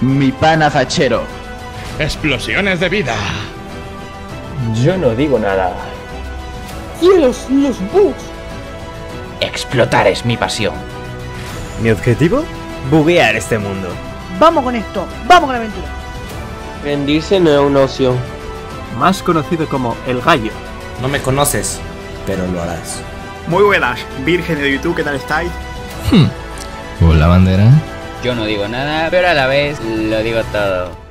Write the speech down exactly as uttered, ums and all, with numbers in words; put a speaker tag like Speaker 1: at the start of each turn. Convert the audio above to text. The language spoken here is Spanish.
Speaker 1: mi pana fachero.
Speaker 2: Explosiones de vida.
Speaker 3: Yo no digo nada.
Speaker 4: ¡Cielos, los bugs!
Speaker 5: Explotar es mi pasión.
Speaker 6: ¿Mi objetivo? Buguear este mundo.
Speaker 4: ¡Vamos con esto! ¡Vamos con la aventura!
Speaker 3: Rendirse no es una opción.
Speaker 7: Más conocido como El Gallo.
Speaker 8: No me conoces, pero lo harás.
Speaker 9: Muy buenas, vírgenes de YouTube, ¿qué tal estáis?
Speaker 10: Hmm. ¿Con la bandera?
Speaker 5: Yo no digo nada, pero a la vez lo digo todo.